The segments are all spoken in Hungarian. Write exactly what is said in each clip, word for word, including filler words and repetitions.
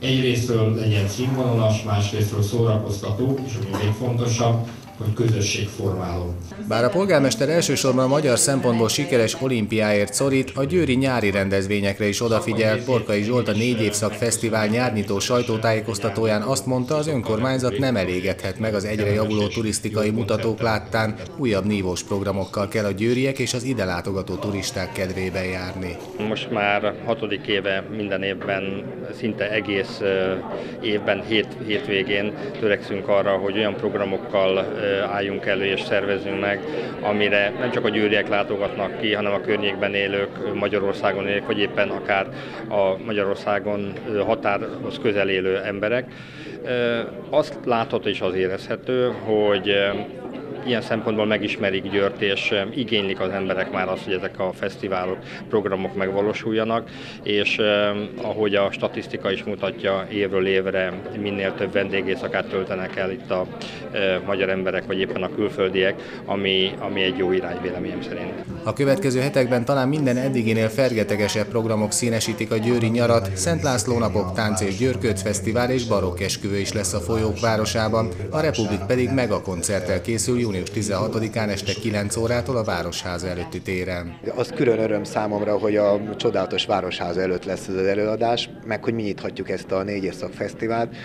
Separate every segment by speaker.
Speaker 1: egyrésztről legyen színvonalas, másrésztről szórakoztató, és ami még fontosabb, hogy közösségformáló.
Speaker 2: Bár a polgármester elsősorban a magyar szempontból sikeres olimpiáért szorít, a győri nyári rendezvényekre is odafigyelt. Borkai Zsolt, a Négy Évszak Fesztivál nyárnyitó sajtótájékoztatóján azt mondta, az önkormányzat nem elégedhet meg az egyre javuló turisztikai mutatók láttán, újabb nívós programokkal kell a győriek és az ide látogató turisták kedvében járni.
Speaker 3: Most már hatodik éve minden évben, szinte egész évben, hét, hétvégén törekszünk arra, hogy olyan programokkal álljunk elő és szervezünk meg, amire nem csak a győriek látogatnak ki, hanem a környékben élők, Magyarországon élők, vagy éppen akár a Magyarországon határhoz közel élő emberek. Azt látható és az érezhető, hogy ilyen szempontból megismerik Győrt, és igénylik az emberek már azt, hogy ezek a fesztiválok, programok megvalósuljanak, és eh, ahogy a statisztika is mutatja, évről évre minél több vendégészakát töltenek el itt a eh, magyar emberek, vagy éppen a külföldiek, ami, ami egy jó irány véleményem szerint.
Speaker 2: A következő hetekben talán minden eddiginél fergetegesebb programok színesítik a győri nyarat, Szent László napok, Tánc és Győrködz fesztivál és barokkesküvő is lesz a folyók városában, a Republik pedig megakoncerttel készül június tizenhatodikán este kilenc órától a Városháza előtti téren.
Speaker 4: Az külön öröm számomra, hogy a csodálatos Városháza előtt lesz ez az előadás, meg hogy mi nyithatjuk ezt a Négy Évszak Fesztivált.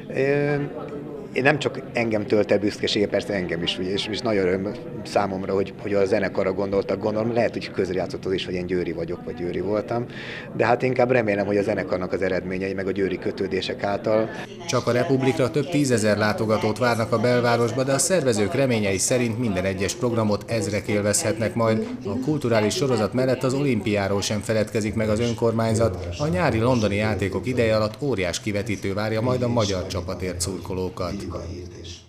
Speaker 4: Én nem csak engem tölt el büszkesége, persze engem is, és, és nagy öröm számomra, hogy, hogy a zenekarra gondoltak, gondolom, lehet, hogy közrejátszott az is, hogy én győri vagyok, vagy győri voltam, de hát inkább remélem, hogy a zenekarnak az eredményei, meg a győri kötődések által.
Speaker 2: Csak a Republikra több tízezer látogatót várnak a belvárosba, de a szervezők reményei szerint minden egyes programot ezrek élvezhetnek majd. A kulturális sorozat mellett az olimpiáról sem feledkezik meg az önkormányzat, a nyári londoni játékok ideje alatt óriás kivetítő várja majd a magyar csapatért szurkolókat.
Speaker 4: Fizikai és